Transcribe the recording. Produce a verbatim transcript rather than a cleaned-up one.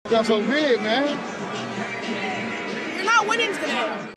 Got so big, man. You're not winning today.